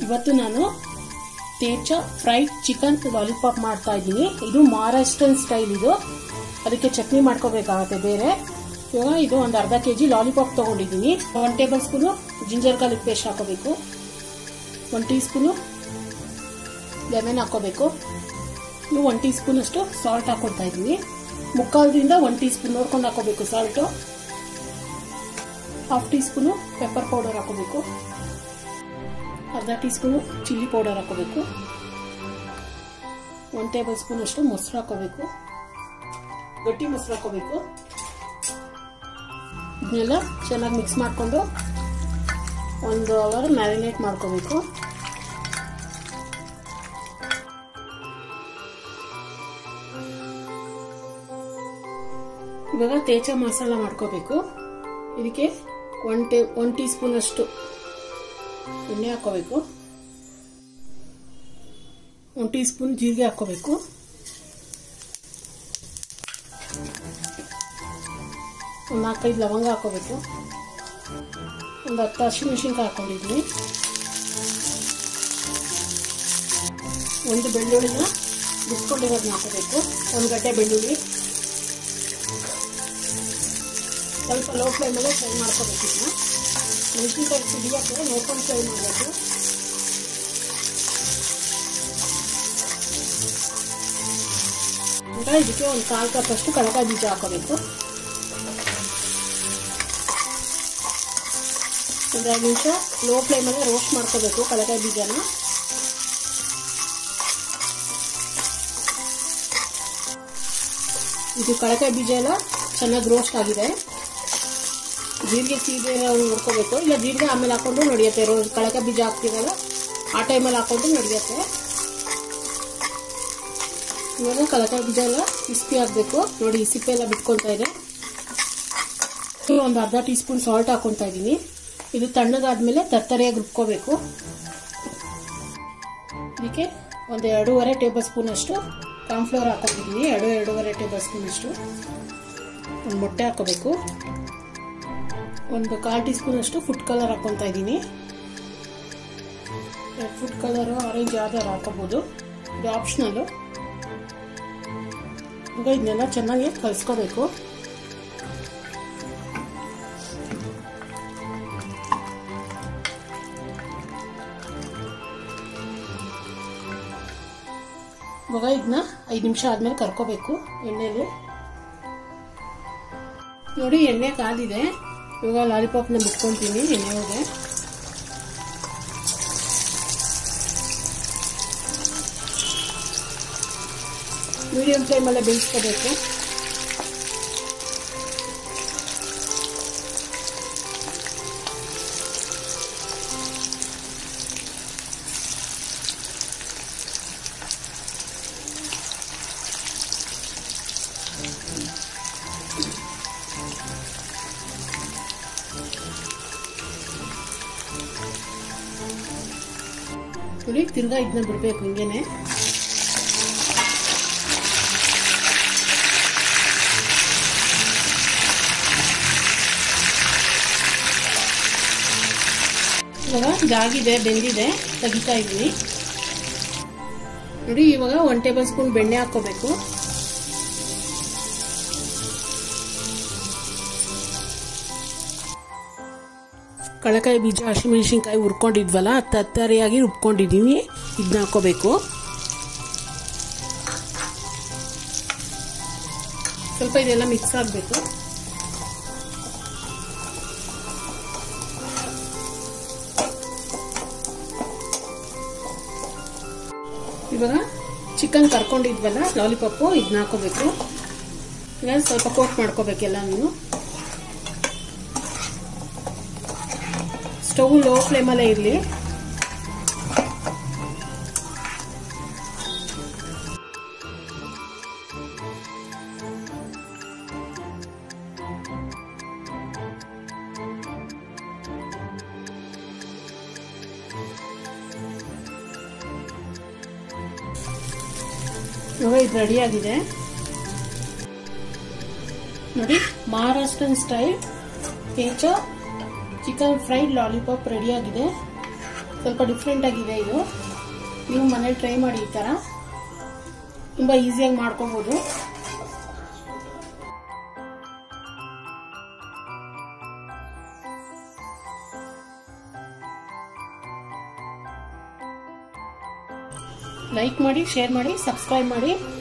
ಇವತ್ತು ನಾನು ತೇಚಾ fried chicken lollipop ಮಾಡ್ತಾ ಇದ್ದೀನಿ. ಇದು ಮಹಾರಾಷ್ಟ್ರನ್ ಸ್ಟೈಲ್. ಇದು ಅದಕ್ಕೆ ಚಟ್ನಿ ಮಾಡ್ಕೋಬೇಕಾಗುತ್ತೆ ಬೇರೆ. ಇವಾಗ ಇದು ಒಂದು ಅರ್ಧ ಕೆಜಿ ಲಾಲಿಪಾಪ್ ತಗೊಂಡಿದ್ದೀನಿ. 1 tablespoon ginger garlic paste ಹಾಕೋಬೇಕು. 1 ಟೀ ಸ್ಪೂನ್ ಲೆಮನ್ ಹಾಕೋಬೇಕು. ಇದು 1 ಟೀ ಸ್ಪೂನ್ ಅಷ್ಟು ಸಾಲ್ಟ್ ಹಾಕೊಳ್ತಾ ಇದ್ದೀನಿ. ಮುಕ್ಕಾಲ್ದಿಂದ 1 ಟೀ ಸ್ಪೂನ್ ನೋಡ್ಕೊಂಡು ಹಾಕೋಬೇಕು salt. Half teaspoon pepper powder ಹಾಕೋಬೇಕು. ಅರ್ಧ ಟೀ ಸ್ಪೂನ್ ಚಿಲ್ಲಿ ಪೌಡರ್ ಹಾಕೋಬೇಕು. 1 ಟೇಬಲ್ ಸ್ಪೂನ್ ಅಷ್ಟು ಮೊಸರು ಹಾಕೋಬೇಕು. ಗಟ್ಟಿ ಮೊಸರು ಹಾಕೋಬೇಕು. ಇದನ್ನೆಲ್ಲ ಚೆನ್ನಾಗಿ ಮಿಕ್ಸ್ ಮಾಡಿಕೊಂಡು 1 ಅವರ್ ಮ್ಯಾರಿನೇಟ್ ಮಾಡ್ಕೋಬೇಕು. ಇವಾಗ ತೇಚಾ ಮಸಾಲ ಮಾಡ್ಕೋಬೇಕು. ಇದಕ್ಕೆ 1 ಟೀ ಸ್ಪೂನ್ ಅಷ್ಟು ಎಣ್ಣೆ ಹಾಕೋಬೇಕು. 1 ಟೀ ಸ್ಪೂನ್ ಜೀರಿಗೆ ಹಾಕೋಬೇಕು. 4-5 ಲವಂಗ ಹಾಕೋಬೇಕು. 10 ಹಸಿಮೆಣಸಿನಕಾಯಿ ಹಾಕೊಂಡಿದ್ದೀನಿ. 1 ಬೆಳ್ಳುಳ್ಳಿನ ಬಿಸ್ಕೊಂಡಿರೋದನ್ನ ಹಾಕೋಬೇಕು. 1 ಗಡ್ಡೆ ಬೆಳ್ಳುಳ್ಳಿ. ಸ್ವಲ್ಪ ಲೋ ಫ್ಲೇಮಲ್ಲೇ ಫ್ರೈ ಮಾಡ್ಕೋಬೇಕು. ಇದನ್ನ ಮೆಣಸಿನಕಾಯಿ ಸಿಡಿಯೋಕ್ಕೆ ನೋಡ್ಕೊಂಡು ಫ್ರೈ ಮಾಡಬೇಕು. ಇದಕ್ಕೆ 1/4 ಕಪ್ ಅಷ್ಟು ಕಡಲೆಕಾಯಿ ಬೀಜ ಹಾಕೋಬೇಕು. 1 2 ನಿಮಿಷ ಲೋ ಫ್ಲೇಮಲ್ಲೇ ರೋಸ್ಟ್ ಮಾಡ್ಕೋಬೇಕು ಕಡಲೆಕಾಯಿ ಬೀಜನ. ಇದು ಕಡಲೆಕಾಯಿ ಬೀಜ ಎಲ್ಲ ಚೆನ್ನಾಗಿ ರೋಸ್ಟ್ ಆಗಿದೆ. ಜೀರಿಗೆ ಸೀದೆ ನೋಡ್ಕೋಬೇಕು. ಇಲ್ಲ ಜೀರಿಗೆ ಆಮೇಲೆ ಹಾಕೊಂಡು ನಡೆಯುತ್ತೆ. ಕಡಲೆಕಾಯಿ ಬೀಜ ಹಾಕ್ತೀವಲ್ಲ ಆ ಟೈಮಲ್ಲಿ ಹಾಕೊಂಡು ನಡೆಯುತ್ತೆ. ಇವಾಗ ಕಡಲೆಕಾಯಿ ಬೀಜ ಎಲ್ಲ ಕ್ರಿಸ್ಪಿ ಆಗಬೇಕು. ನೋಡಿ ಸಿಪ್ಪೆ ಎಲ್ಲ ಬಿಟ್ಕೊಳ್ತಾ ಇದೆ. 1 ಅರ್ಧ ಟೀ ಸ್ಪೂನ್ ಸಾಲ್ಟ್ ಹಾಕೊಳ್ತಾ ಇದ್ದೀನಿ. ಇದು ತಣ್ಣಗಾದ್ಮೇಲೆ ತರ್ತರಿಯಾಗಿ ರುಬ್ಕೋಬೇಕು. ಇದಕ್ಕೆ 1 2.5 ಟೇಬಲ್ ಸ್ಪೂನ್ ಅಷ್ಟು ಕಾರ್ನ್ಫ್ಲವರ್ ಹಾಕೊಂಡಿದ್ದೀನಿ. 2.5 ಟೇಬಲ್ ಸ್ಪೂನ್ ಅಷ್ಟು. 1 ಮೊಟ್ಟೆ ಹಾಕೋಬೇಕು. 1/4 ಟೀ ಸ್ಪೂನ್ ಅಷ್ಟು ಫುಡ್ ಕಲರ್ ಹಾಕೊಳ್ತಾ ಇದ್ದೀನಿ. ಫುಡ್ ಕಲರ್ ಆರೆಂಜ್ ಯಾವ್ದಾರು ಹಾಕೋಬಹುದು, ಇದು ಆಪ್ಷನಲ್. ಈಗ ಇದನ್ನೆಲ್ಲ ಚೆನ್ನಾಗಿ ಕಲಿಸ್ಕೋಬೇಕು. ಇವಾಗ ಇದನ್ನ 5 ನಿಮಿಷ ಆದ್ಮೇಲೆ ಕರ್ಕೋಬೇಕು ಎಣ್ಣೆಲಿ. ನೋಡಿ ಎಣ್ಣೆ ಕಾದಿದೆ. ಇವಾಗ ಲಾಲಿಪಾಪ್ನ ಬಿಟ್ಕೊಂತೀನಿ ಎಣ್ಣೆ ಒಳಗೆ. ಮೀಡಿಯಂ ಫ್ಲೇಮಲ್ಲೇ ಬೇಯಿಸ್ಕೋಬೇಕು. ನೋಡಿ ತಿರ್ಗಾ ಇದನ್ನ ಬಿಡ್ಬೇಕು ಹಿಂಗೇನೆ. ಇವಾಗ ಇದಾಗಿದೆ, ಬೆಂದಿದೆ, ತೆಗಿತಾ ಇದ್ದೀನಿ. ನೋಡಿ ಇವಾಗ 1 ಟೇಬಲ್ ಸ್ಪೂನ್ ಬೆಣ್ಣೆ ಹಾಕೋಬೇಕು. ಕಡಲೆಕಾಯಿ ಬೀಜ ಹಸಿಮೆಣಸಿನಕಾಯಿ ಹುರ್ಕೊಂಡಿದ್ವಲ್ಲ ತತ್ತರಿಯಾಗಿ ರುಬ್ಕೊಂಡಿದ್ದೀನಿ. ಇದನ್ನ ಹಾಕೋಬೇಕು. ಸ್ವಲ್ಪ ಇದೆಲ್ಲ ಮಿಕ್ಸ್ ಆಗಬೇಕು. ಇವಾಗ ಚಿಕನ್ ಕರ್ಕೊಂಡಿದ್ವಲ್ಲ ಲಾಲಿಪಾಪು ಇದನ್ನ ಹಾಕೋಬೇಕು. ಈಗ ಸ್ವಲ್ಪ ಕೋಟ್ ಮಾಡ್ಕೋಬೇಕೆಲ್ಲ. ನೀವು ಸ್ಟವ್ ಲೋ ಫ್ಲೇಮಲ್ಲೇ ಇರಲಿ. ಇವಾಗ ಇದು ರೆಡಿ ಆಗಿದೆ ನೋಡಿ. Maharashtrian style thecha chicken fried lollipop ready ಆಗಿದೆ. ಸ್ವಲ್ಪ ಡಿಫ್ರೆಂಟ್ ಆಗಿದೆ ಇದು. ನೀವು ಮನೇಲಿ ಟ್ರೈ ಮಾಡಿ, ಈ ತರ ತುಂಬಾ ಈಸಿಯಾಗಿ ಮಾಡ್ಕೋಬಹುದು. ಲೈಕ್ ಮಾಡಿ, ಶೇರ್ ಮಾಡಿ, ಸಬ್ಸ್ಕ್ರೈಬ್ ಮಾಡಿ.